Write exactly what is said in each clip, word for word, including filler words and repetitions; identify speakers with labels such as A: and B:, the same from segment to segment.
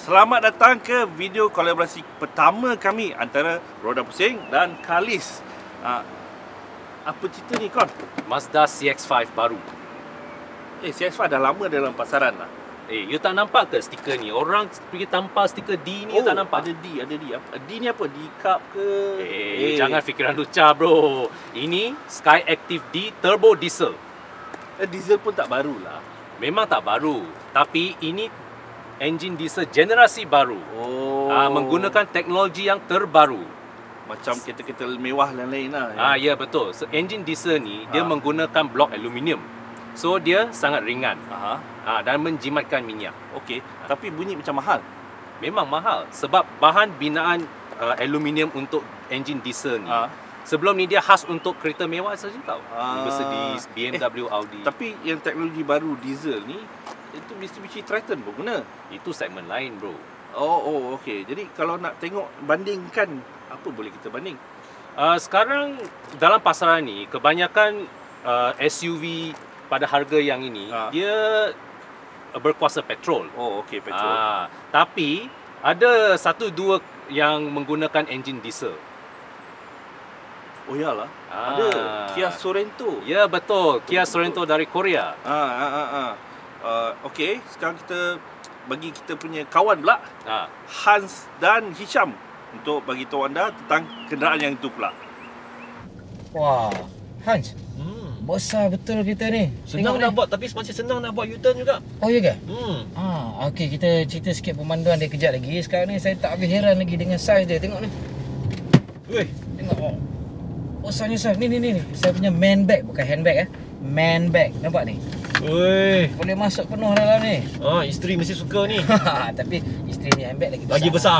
A: Selamat datang ke video kolaborasi pertama kami antara Roda Pusing dan Kalis. uh, Apa cerita ni Kon?
B: Mazda C X five baru.
A: Eh, C X five dah lama dalam pasaran lah.
B: Eh, you tak nampak ke stiker ni? Orang pergi tampal stiker D ni,
A: Oh,
B: you tak nampak?
A: ada D, ada D. Apa- D ni apa? D Cup ke?
B: Eh, eh, jangan fikiran lucah bro. Ini Sky Active D Turbo Diesel.
A: eh, Diesel pun tak baru lah.
B: Memang tak baru, tapi ini enjin diesel generasi baru.
A: Oh,
B: Ah, menggunakan teknologi yang terbaru.
A: macam kereta-kereta mewah dan lain lah.
B: Ah, ya betul. So, enjin diesel ni dia
A: Ah.
B: menggunakan blok aluminium. So dia sangat ringan.
A: Aha.
B: Ah, dan menjimatkan minyak.
A: Okey, tapi bunyi macam mahal.
B: Memang mahal sebab bahan binaan uh, aluminium untuk enjin diesel ni.
A: Ah.
B: Sebelum ni dia khas untuk kereta mewah saja tau.
A: Ah.
B: Mercedes, B M W,
A: eh,
B: Audi.
A: Tapi yang teknologi baru diesel ni, itu Mitsubishi Triton pun guna.
B: Itu segmen lain bro.
A: Oh, oh okey. Jadi kalau nak tengok bandingkan, apa boleh kita banding?
B: Uh, sekarang dalam pasaran ni kebanyakan uh, S U V pada harga yang ini
A: Ah.
B: dia uh, berkuasa petrol.
A: Oh, okey, petrol.
B: Ah, tapi ada satu dua yang menggunakan enjin diesel.
A: Oh iyalah.
B: Ah.
A: Ada Kia Sorento.
B: Ya betul, Kia Sorento dari Korea.
A: Ah, ah, ah, ah. Uh, okey, sekarang kita bagi kita punya kawan pula,
B: Ah.
A: Hans dan Hisham, untuk bagi tahu anda tentang kenderaan yang itu pula.
C: Wah, Hans,
D: Hmm.
C: besar betul kita ni.
D: Senang
C: Tengok
D: nak
C: ni.
D: buat, tapi masih senang nak buat U-turn juga.
C: Oh ya ke?
D: Hmm.
C: Ah, okey, kita cerita sikit pemanduan dia kejap lagi. Sekarang ni saya tak habis heran lagi dengan saiz dia. Tengok ni.
D: Weh,
C: Tengok. Oh. Besarnya saiz. Ni ni ni ni. Saya punya man bag, bukan handbag eh. Man bag. Nampak ni?
D: weh.
C: Boleh masuk penuh dalam ni.
D: Ah, isteri mesti suka ni.
C: Tapi isteri punya handbag lagi besar.
D: Lagi besar.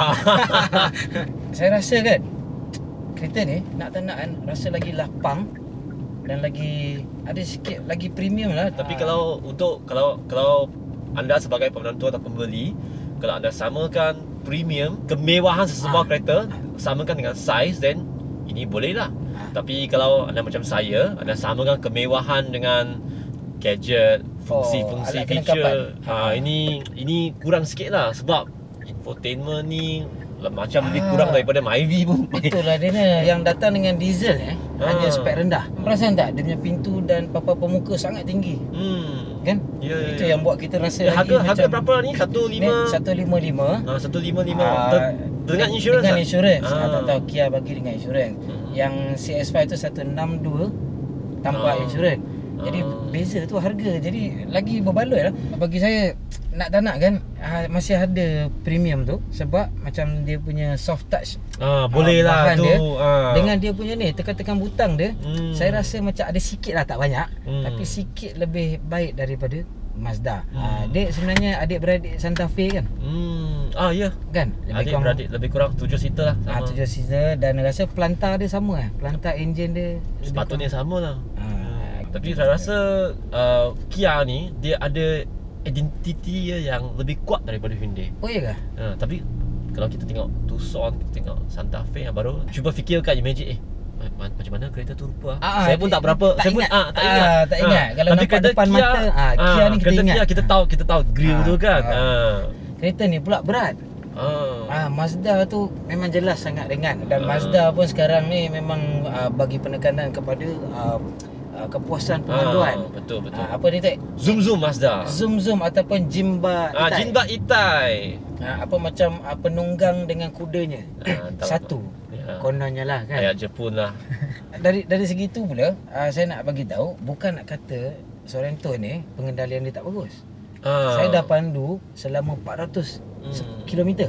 C: Saya rasa kan, kereta ni nak tak nak kan, rasa lagi lapang dan lagi ada sikit lagi premium lah.
D: Tapi
C: Ah.
D: kalau untuk kalau kalau anda sebagai penonton atau pembeli, kalau anda samakan premium, kemewahan sesebuah
C: Ah.
D: kereta, samakan dengan saiz, then ini boleh lah.
C: Ah.
D: Tapi kalau anda macam saya, anda samakan kemewahan dengan gadget, fungsi-fungsi
C: alat kelengkapan.
D: feature, ha,
C: Ah.
D: ini ini kurang sikit lah sebab infotainment ni lah, macam lebih
C: Ah.
D: kurang daripada Myvi pun.
C: Betul lah dia ni yang datang dengan diesel eh,
D: Ah.
C: hanya spek rendah. Perasan tak dia punya pintu dan papan pemuka sangat tinggi,
D: Hmm.
C: kan?
D: Ya, ya,
C: Itu
D: ya.
C: yang buat kita rasa
D: Eh,
C: lagi
D: harga harga
C: macam
D: berapa ni? satu lima
C: satu lima lima.
D: Ah, satu lima lima
C: Ah,
D: Ter- dengan insurans
C: dengan
D: tak?
C: insurans.
D: Ah.
C: Ah. tak tahu Kia bagi dengan insurans.
D: Hmm.
C: Yang C X five tu seratus enam puluh dua tanpa
D: Ah.
C: insurans. Jadi
D: Ah.
C: beza tu harga. Jadi lagi berbaloi lah. Bagi saya nak tak nak kan, ah, masih ada premium tu sebab macam dia punya soft touch.
D: Ah, boleh
C: Ah,
D: lah
C: bahan
D: tu.
C: dia,
D: Ah.
C: Dengan dia punya ni tekan-tekan butang dia,
D: Hmm.
C: saya rasa macam ada sikit lah, tak banyak,
D: Hmm.
C: tapi sikit lebih baik daripada Mazda.
D: Hmm.
C: Ah, dia sebenarnya adik-beradik Santa Fe kan?
D: Hmm. Ah, ya.
C: Kan?
D: Adik beradik lebih kurang tujuh seater lah.
C: Ah,
D: Sama.
C: tujuh seater dan rasa pelantar dia sama eh. Pelantar enjin dia lebih
D: Sepatutnya
C: kurang-
D: sama lah.
C: Ah,
D: Tapi saya rasa uh, Kia ni dia ada identiti dia yang lebih kuat daripada Hyundai.
C: Oh ya ke?
D: Ha, tapi kalau kita tengok Tucson, kita tengok Santa Fe yang baru, cuba fikirkan, imagine eh ma- ma- macam mana kereta tu rupa.
C: Ah,
D: saya pun tak berapa,
C: tak
D: saya pun
C: ingat.
D: ah, tak
C: Ah,
D: ingat.
C: tak ingat. Kalau
D: tapi
C: nampak
D: kereta
C: depan
D: Kia,
C: mata, ah, Kia ni kita
D: kereta
C: ingat.
D: Kia kita tahu, kita tahu grill
C: Ah,
D: tu kan.
C: ah.
D: Ah.
C: Kereta ni pula berat.
D: Ah.
C: Ah, Mazda tu memang jelas sangat ringan dan
D: Ah.
C: Mazda pun sekarang ni memang ah, bagi penekanan kepada ah, ah, kepuasan pemanduan.
D: Ah, betul betul.
C: Ah, apa ni tak?
D: Zoom zoom Mazda.
C: Zoom zoom ataupun Jimba
D: Ah,
C: Itai.
D: Jinba Itai.
C: Ah, apa macam ah, penunggang dengan kudanya.
D: Ah, tahu
C: Satu.
D: Ya.
C: Kononnya lah kan.
D: Ayat Jepun lah.
C: Dari dari segi tu pula, ah, saya nak bagi tahu bukan nak kata Sorento ni pengendalian dia tak bagus.
D: Ah.
C: Saya dah pandu selama empat ratus
D: Hmm.
C: kilometer.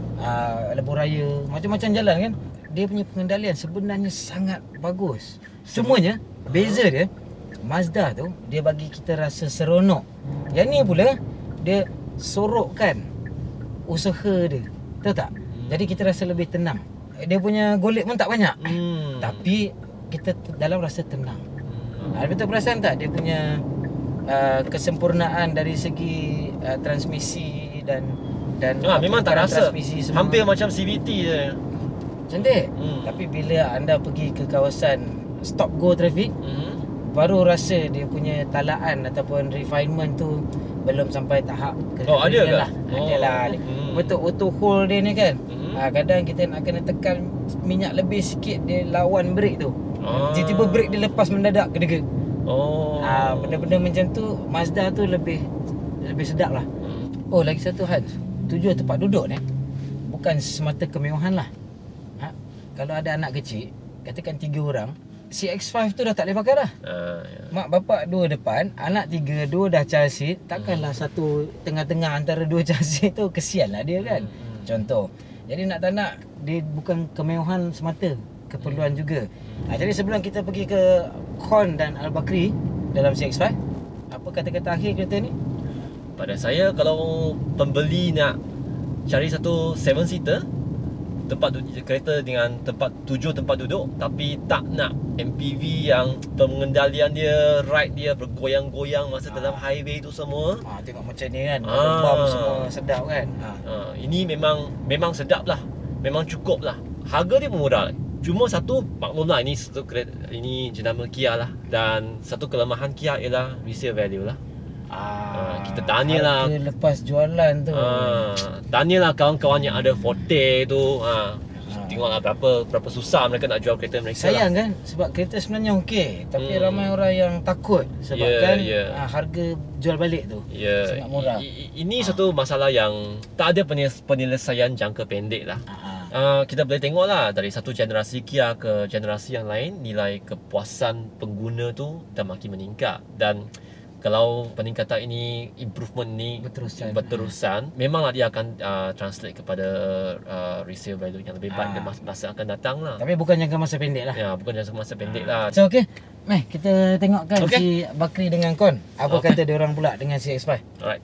C: Ah, lebuh raya, macam-macam jalan kan. Dia punya pengendalian sebenarnya sangat bagus. Cumanya beza dia, Mazda tu dia bagi kita rasa seronok. Yang ni pula dia sorokkan usaha dia. Tahu tak? Jadi kita rasa lebih tenang. Dia punya golek pun tak banyak.
D: Hmm.
C: Tapi kita t- dalam rasa tenang. Ha, betul perasan tak dia punya uh, kesempurnaan dari segi uh, transmisi dan dan
D: Ah, memang tak
C: pertukaran
D: rasa.
C: transmisi semua.
D: Hampir macam C V T je.
C: cantik.
D: Hmm.
C: Tapi bila anda pergi ke kawasan stop go traffic,
D: Hmm.
C: baru rasa dia punya talaan ataupun refinement tu belum sampai tahap ke
D: Oh, ada
C: kekeringan
D: ke?
C: lah.
D: Oh.
C: Ada lah.
D: Hmm.
C: Betul auto hold dia ni kan.
D: Hmm.
C: Ha, kadang kita nak kena tekan minyak lebih sikit dia lawan brake tu.
D: Ah.
C: Tiba-tiba brake dia lepas mendadak kedega.
D: Oh.
C: Ah, benda-benda macam tu Mazda tu lebih lebih sedap lah.
D: Hmm.
C: Oh, lagi satu hal. Tujuan tempat duduk ni bukan semata kemewahan lah. Ha? Kalau ada anak kecil, katakan tiga orang, C X lima tu dah tak boleh pakai dah.
D: Ah, ya.
C: Mak bapak dua depan, anak tiga, dua dah child seat. Takkanlah hmm. satu tengah-tengah antara dua child seat tu, kesian lah dia kan.
D: Hmm.
C: Contoh. Jadi nak tak nak, dia bukan kemewahan semata, keperluan hmm. juga. Ha, jadi sebelum kita pergi ke Khon dan Al-Bakri dalam C X lima, apa kata-kata akhir kereta ni?
D: Pada saya, kalau pembeli nak cari satu seven seater, tempat duduk, kereta dengan tempat tujuh tempat duduk, tapi tak nak M P V yang pengendalian dia, ride dia bergoyang-goyang masa
C: Ah.
D: dalam highway tu semua.
C: Ha, tengok macam ni kan,
D: Ah.
C: lembab semua sedap kan. Ha.
D: Ha, ini memang memang sedap lah, memang cukup lah. Harga dia pun murah. Cuma satu, maklum lah, ini satu kereta, ini jenama Kia lah. Dan satu kelemahan Kia ialah resale value lah.
C: Ah,
D: kita tanya lah.
C: harga lepas jualan tu.
D: Ha, tanyalah kawan-kawan yang ada Forte tu. Ha,
C: Ah.
D: tengoklah berapa berapa susah mereka nak jual kereta mereka
C: Sayang
D: lah.
C: kan, sebab kereta sebenarnya okey, tapi
D: Hmm.
C: ramai orang yang takut sebab
D: Ya,
C: kan
D: ya.
C: ah, harga jual balik tu
D: Ya,
C: sangat murah.
D: i- i- ini satu masalah yang tak ada penyes- penyelesaian jangka pendek lah.
C: Ah, ah.
D: Uh, kita boleh tengok lah dari satu generasi Kia ke generasi yang lain, nilai kepuasan pengguna tu dah makin meningkat. Dan kalau peningkatan ini, improvement ni
C: Berterusan.
D: berterusan, memanglah dia akan uh, translate kepada uh, resale value yang lebih baik
C: Ah.
D: dan masa, masa akan datang lah.
C: Tapi bukan jangka masa pendek lah.
D: Ya, bukan jangka masa pendek lah.
C: So okey, meh kita tengokkan
D: Okey.
C: si Bakri dengan Khon. Apa
D: Okey.
C: kata dia orang pula dengan C X lima?
D: Alright.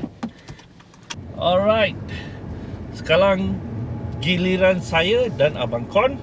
A: Alright. Sekarang giliran saya dan Abang Khon.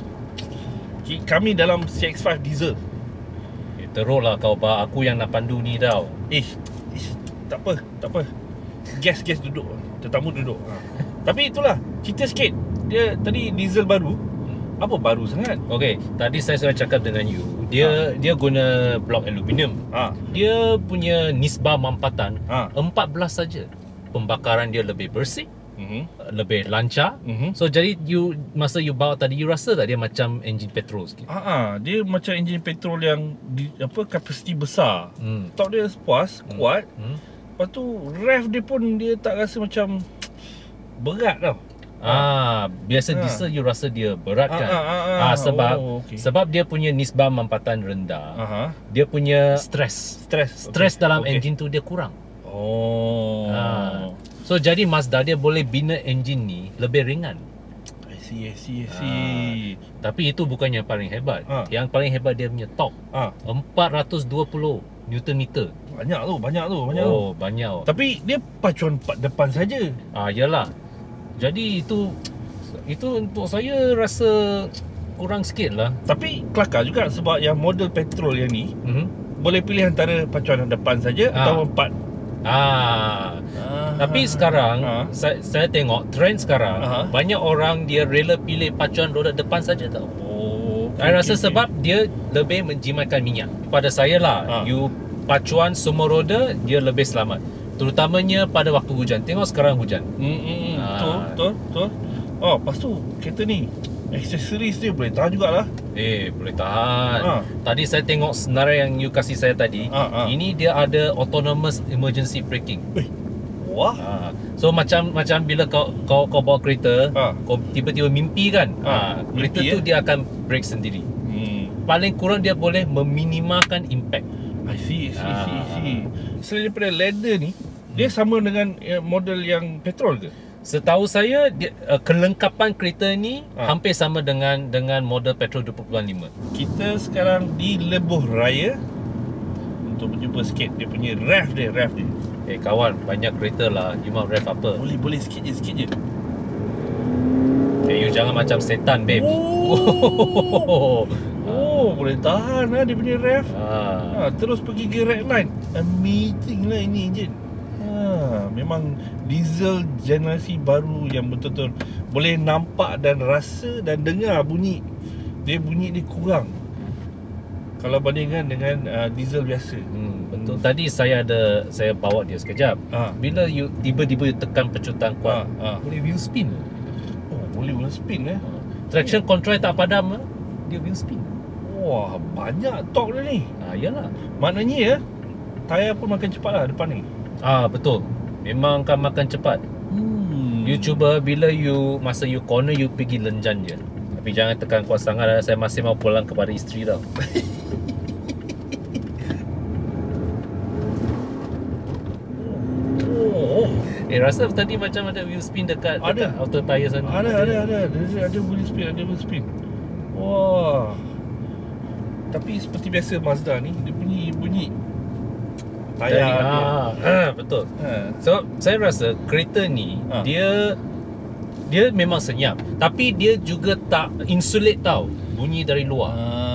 A: Ki- Kami dalam C X lima diesel.
B: Eh, teruk lah kau bah, aku yang nak pandu ni tau.
A: Eh, eh tak apa, tak apa. Gas-gas duduk. Tetamu duduk. Ha. Tapi itulah, cerita sikit. Dia tadi diesel baru. Apa baru sangat?
B: Okey, tadi saya sudah cakap dengan you. Dia dia guna blok aluminium.
A: Ha.
B: Dia punya nisbah mampatan
A: Ha.
B: empat belas saja. Pembakaran dia lebih bersih,
A: Mhm.
B: lebih lancar.
A: Mhm.
B: So jadi you masa you bawa tadi, you rasa tak dia macam enjin petrol sikit?
A: Ah, ah, dia macam enjin petrol yang di, apa kapasiti besar.
B: Hmm.
A: Top dia puas,
B: Hmm.
A: kuat.
B: Hmm.
A: Lepas tu rev dia pun dia tak rasa macam berat tau.
B: Ah, biasa
A: Ah.
B: diesel you rasa dia berat kan?
A: Ah, ah, ah, ah.
B: Ah, sebab
A: Oh, okey.
B: sebab dia punya nisbah mampatan rendah.
A: Aha.
B: Dia punya stres.
A: Stres.
B: Stres
A: Okey,
B: dalam
A: okey.
B: enjin tu dia kurang.
A: Oh.
B: Ah. So jadi Mazda dia boleh bina enjin ni lebih ringan.
A: I see, I see, I see.
B: Tapi itu bukan yang paling hebat.
A: Ah.
B: Yang paling hebat dia punya torque.
A: Ah,
B: empat ratus dua puluh Newton meter.
A: banyak tu, banyak tu, banyak tu.
B: Oh, banyak.
A: Tapi dia pacuan pa- depan saja.
B: Ah, yalah. Jadi itu itu untuk saya rasa kurang sikit lah.
A: Tapi kelakar juga sebab yang model petrol yang ni
B: Mhm.
A: boleh pilih antara pacuan depan saja
B: Ah.
A: atau empat.
B: Ah.
A: Ah.
B: Tapi sekarang
A: Ah.
B: saya, saya tengok trend sekarang
A: Aha.
B: banyak orang dia rela pilih pacuan roda depan saja tau.
A: Oh.
B: Saya rasa sebab dia lebih menjimatkan minyak. Pada saya lah,
A: Ha.
B: you pacuan semua roda dia lebih selamat. Terutamanya pada waktu hujan. Tengok sekarang hujan.
A: Hmm, hmm,
B: Ah.
A: betul, betul, betul. Oh, lepas tu kereta ni aksesoris dia boleh tahan jugalah.
B: Eh, boleh tahan.
A: Ha.
B: Tadi saya tengok senarai yang you kasih saya tadi.
A: Ha, ha.
B: Ini dia ada autonomous emergency braking.
A: Wah.
B: Ha. So macam macam bila kau kau kau bawa kereta,
A: Ha.
B: kau tiba-tiba mimpi kan?
A: Ha,
B: Ha, kereta
A: mimpi,
B: tu
A: eh?
B: dia akan brake sendiri.
A: Hmm.
B: Paling kurang dia boleh meminimalkan impact.
A: I see, I see, I see, I
B: Ah.
A: see. Selain daripada leather ni, dia sama dengan eh, model yang petrol ke?
B: Setahu saya dia, uh, kelengkapan kereta ni
A: Ha.
B: hampir sama dengan dengan model petrol dua puluh lima.
A: Kita sekarang di Lebuh Raya untuk berjumpa sikit dia punya rev dia, rev dia.
B: Eh kawan, banyak kereta lah. You mau rev apa?
A: Boleh, boleh sikit je, sikit je.
B: Eh, you jangan macam setan, babe.
A: Oh, oh boleh tahan lah dia punya rev.
B: Ah.
A: Ha, terus pergi ke red line. Amazing lah ini enjin. Ha, memang diesel generasi baru yang betul-betul boleh nampak dan rasa dan dengar bunyi. Dia bunyi dia kurang. Kalau bandingkan dengan uh, diesel biasa.
B: Hmm, betul. Tadi saya ada saya bawa dia sekejap.
A: Ah.
B: Bila you tiba-tiba you tekan pecutan kuat,
A: Ah, ah.
B: boleh wheel spin.
A: Oh, boleh wheel spin eh.
B: Traction control tak padam, dia wheel spin.
A: Wah, banyak torque dia ni.
B: Ah, yalah.
A: Maknanya ya, tayar pun makan cepat lah depan ni.
B: Ah, betul. Memang akan makan cepat.
A: Hmm.
B: You cuba bila you masa you corner you pergi lenjan je. Tapi jangan tekan kuat sangat, saya masih mau pulang kepada isteri tau.
A: Oh,
B: Eh rasa tadi macam ada wheel spin dekat,
A: Ada.
B: dekat outer tire sana.
A: ada ada ada ada ada wheel spin, ada wheel spin. Wah. Tapi seperti biasa Mazda ni, dia bunyi bunyi
B: Dari,
A: tayar dia.
B: ah, ah, betul.
A: Ha.
B: So saya rasa kereta ni
A: Ah.
B: dia dia memang senyap, tapi dia juga tak insulate tau bunyi dari luar.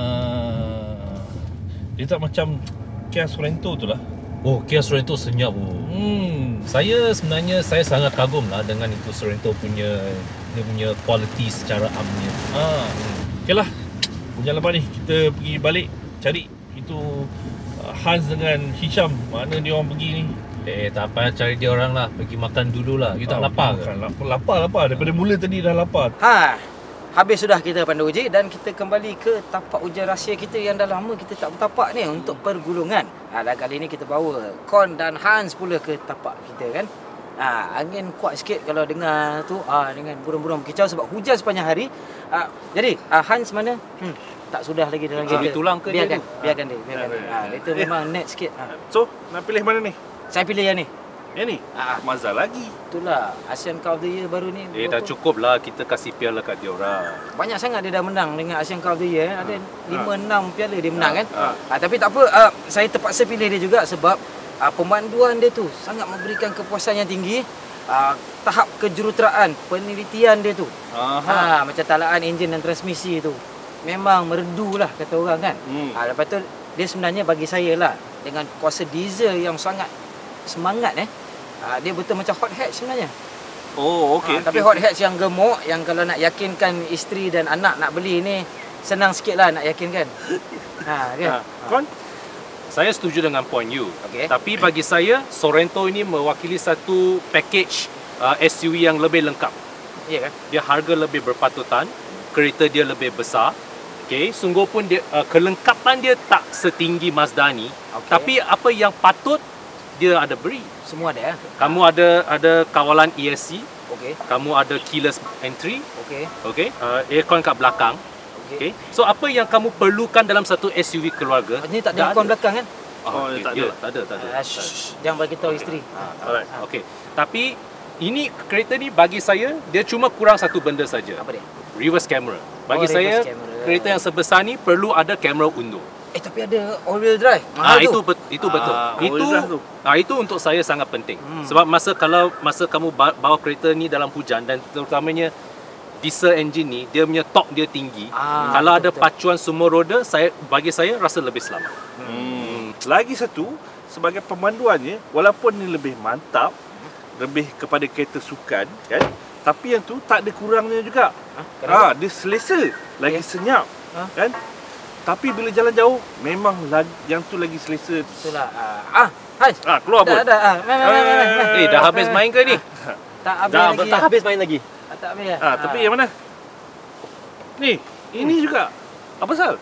A: Ah. Dia tak macam Kia Sorento tu lah.
B: Oh, Kia Sorento senyap. Oh.
A: Hmm.
B: Saya sebenarnya saya sangat kagum lah dengan itu Sorento punya dia punya quality secara amnya.
A: Ah. Okey lah. Jangan lepas ni kita pergi balik cari itu uh, Hans dengan Hisham. Mana dia orang pergi ni?
B: Eh tak payah cari dia orang lah, pergi makan dulu lah. You tak
A: Ah,
B: lapar ke?
A: makan, lapar, lapar, lapar. Daripada mula tadi dah lapar.
C: Ha, habis sudah kita pandu uji dan kita kembali ke tapak ujian rahsia kita yang dah lama kita tak bertapak ni untuk pergulungan. Ha, dan kali ni kita bawa Con dan Hans pula ke tapak kita kan. Ha, angin kuat sikit kalau dengar tu ha, dengan burung-burung berkicau sebab hujan sepanjang hari. Ha, jadi ha, Hans mana? Hmm, tak sudah lagi dalam
B: Cari
C: kereta.
B: tulang ke dia
C: biarkan,
B: tu?
C: biarkan dia, biarkan dia. Ha, dia tu
A: Eh.
C: memang net sikit. Ha.
A: So, nak pilih mana ni?
C: Saya pilih yang ni.
A: Yang ni?
C: Ah.
A: Mazda lagi.
C: Itulah Asian Car of the Year baru ni.
B: Eh dah
C: berapa-
B: cukup lah kita kasih piala kat dia orang.
C: Banyak sangat dia dah menang dengan Asian Car of the Year. Ada lima enam piala dia menang kan.
A: ha.
C: Ha, tapi tak apa, uh, saya terpaksa pilih dia juga sebab uh, pemanduan dia tu sangat memberikan kepuasan yang tinggi. Uh, tahap kejuruteraan, penelitian dia tu.
A: Aha.
C: Ha, macam talaan enjin dan transmisi tu. Memang merdu lah kata orang kan.
A: Hmm.
C: Ha, lepas tu dia sebenarnya bagi saya lah dengan kuasa diesel yang sangat semangat eh. Ha, dia betul macam hot hatch sebenarnya.
A: Oh, okey.
C: Ha, tapi hot hatch yang gemuk yang kalau nak yakinkan isteri dan anak nak beli ni senang sikit lah nak yakinkan. Ha, kan?
A: Ha. Kon?
B: Saya setuju dengan point you.
C: Okey.
B: Tapi bagi saya Sorento ini mewakili satu package uh, S U V yang lebih lengkap.
C: Ya kan?
B: Dia harga lebih berpatutan, kereta dia lebih besar. Okey, sungguh pun dia uh, kelengkapan dia tak setinggi Mazda ni,
C: Okey.
B: tapi apa yang patut dia ada beri.
C: Semua ada ya.
B: Kamu ada ada kawalan E S C,
C: Okey.
B: kamu ada keyless entry,
C: Okey.
B: okey, uh, aircon kat belakang.
C: Okey.
B: Okey. So apa yang kamu perlukan dalam satu S U V keluarga?
C: Ini tak
B: dah
C: ada aircon belakang kan?
B: Oh,
A: Oh,
B: okay.
A: tak ada.
B: Yalah, tak ada, tak ada.
C: Ah, shh, shh, jangan bagi tahu isteri. Ha.
A: Alright.
B: Okey. Tapi ini kereta ni bagi saya dia cuma kurang satu benda saja.
C: Apa dia?
B: Reverse camera. Bagi
C: Oh,
B: saya
C: reverse camera.
B: kereta yang sebesar ni perlu ada kamera undur.
C: Eh tapi ada all wheel drive.
B: Ah
C: Mahal tu.
B: itu bet, itu betul.
A: Ah,
B: itu
A: all-wheel drive tu.
B: ah itu untuk saya sangat penting.
C: Hmm.
B: Sebab masa kalau masa kamu ba- bawa kereta ni dalam hujan dan terutamanya diesel engine ni dia punya torque dia tinggi.
C: Ah,
B: kalau
C: betul,
B: ada
C: betul.
B: pacuan semua roda, saya bagi saya rasa lebih selamat.
A: Hmm. Lagi satu, sebagai pemanduannya, walaupun ni lebih mantap, lebih kepada kereta sukan, kan? Tapi yang tu tak ada kurangnya juga.
C: Ha? Kenapa?
A: Ah, dia selesa, lagi
C: Ya.
A: senyap,
C: Ha?
A: kan? Tapi bila jalan jauh, memang lagi, yang tu lagi selesa.
C: Itulah. Ah, ah Hans.
A: Ah, keluar
C: Dah,
A: pun.
C: dah. Ah, main, main, main, main, main.
B: Eh dah habis main ke ni?
C: Tak habis
D: Dah
C: lagi.
D: tak
C: ya.
D: habis main lagi.
C: Ah, tak habis. ya?
A: Ah, tapi yang mana? Ni, ini juga. Apa pasal?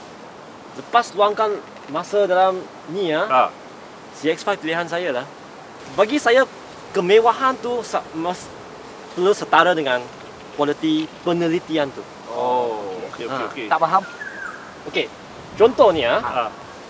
D: Lepas luangkan masa dalam ni ya,
A: Ah,
D: C X five pilihan saya lah. Bagi saya kemewahan tu sa- mas, perlu setara dengan kualiti penelitian tu.
A: oh, okey okey
D: Ah,
A: okey.
C: Tak faham.
D: Okey. Contoh ni ya,
A: Ah,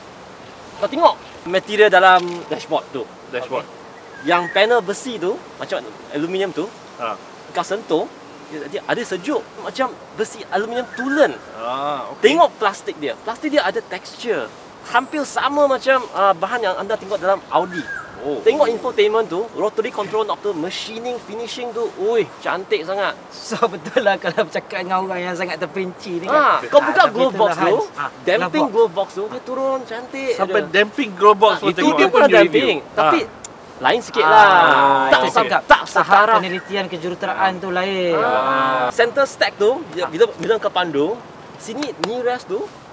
D: kau tengok material dalam dashboard tu.
A: dashboard.
D: Yang panel besi tu macam aluminium tu,
A: Ah.
D: kau sentuh dia, dia ada sejuk macam besi aluminium tulen.
A: Ah, okey.
D: Tengok plastik dia. Plastik dia ada tekstur. Hampir sama macam uh, bahan yang anda tengok dalam Audi.
A: Oh.
D: Tengok infotainment tu, rotary control knob tu, machining, finishing tu, ui, cantik sangat.
C: So betul lah kalau bercakap dengan orang yang sangat terperinci ni
D: Ha,
C: kan.
D: kau buka
C: tapi
D: glove box
C: itulah,
D: tu,
C: Hans. Ah,
D: damping
C: glove
D: glove box tu, dia turun cantik.
A: Sampai
D: ada.
A: damping glove box
D: Ah,
A: pun
D: itu
A: tengok.
D: dia pun ada damping, tapi lain sikit lah.
C: Ah,
D: tak
C: itu
D: sam,
C: cakap.
D: tak
C: Tahap
D: setara.
C: penelitian kejuruteraan tu lain.
D: Ah. Center stack tu, bila bila, bila kau pandu, sini knee rest tu,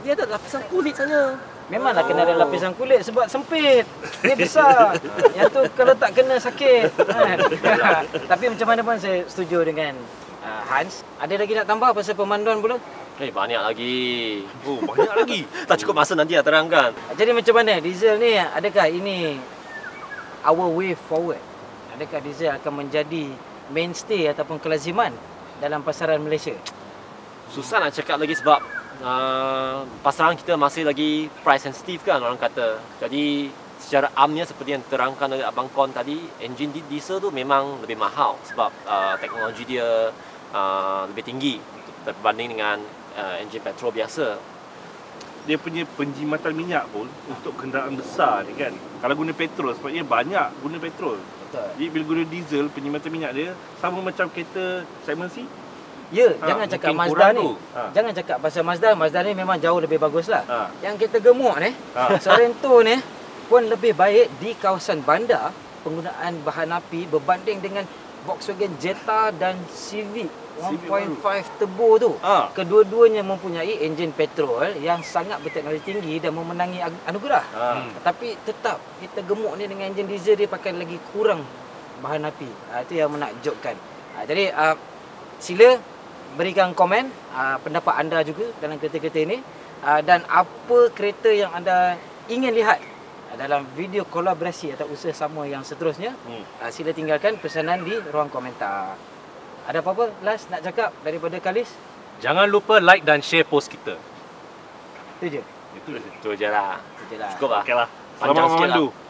D: dia ada lapisan kulit sana.
C: Memanglah kena ada lapisan kulit sebab sempit. Dia besar. Yang tu kalau tak kena sakit. Kan? Tapi macam mana pun saya setuju dengan uh, Hans. Ada lagi nak tambah pasal pemanduan pula?
D: Eh, banyak lagi.
A: Oh, banyak lagi.
D: Tak cukup masa nanti nak terangkan.
C: Jadi macam mana diesel ni, adakah ini our way forward? Adakah diesel akan menjadi mainstay ataupun kelaziman dalam pasaran Malaysia?
D: Susah nak cakap lagi sebab uh, pasaran kita masih lagi price sensitive kan orang kata. Jadi secara amnya seperti yang terangkan oleh Abang Kon tadi, enjin diesel tu memang lebih mahal sebab uh, teknologi dia uh, lebih tinggi berbanding dengan uh, enjin petrol biasa.
A: Dia punya penjimatan minyak pun untuk kenderaan besar ni kan. Kalau guna petrol sebabnya banyak guna petrol.
C: Betul.
A: Jadi bila guna diesel, penjimatan minyak dia sama macam kereta segmen C.
C: Ya,
A: Ha,
C: jangan cakap
B: mungkin
C: Mazda
B: kurang
C: ni.
B: tu.
A: Ha.
C: Jangan cakap pasal Mazda. Mazda ni memang jauh lebih bagus lah.
A: Ha.
C: Yang kita gemuk ni,
A: Ha.
C: Sorento ni pun lebih baik di kawasan bandar penggunaan bahan api berbanding dengan Volkswagen Jetta dan Civic
A: Civic
C: satu titik lima turbo tu.
A: Ha.
C: Kedua-duanya mempunyai enjin petrol yang sangat berteknologi tinggi dan memenangi ag- anugerah.
A: Ha.
C: Hmm. Tapi tetap kita gemuk ni dengan enjin diesel dia pakai lagi kurang bahan api. Ha, itu yang menakjubkan. Ha, jadi uh, sila berikan komen uh, pendapat anda juga dalam kereta-kereta ini uh, dan apa kereta yang anda ingin lihat uh, dalam video kolaborasi atau usaha sama yang seterusnya.
A: Hmm.
C: Uh, sila tinggalkan pesanan di ruang komentar. Ada apa-apa last nak cakap daripada Kalis?
B: Jangan lupa like dan share post kita.
C: Itu je.
A: Itu je.
B: Itu je lah.
C: Itu je lah.
B: Cukup lah.
A: Okeylah.
B: Panjang
A: Selamat
B: sikit lah.
A: memandu.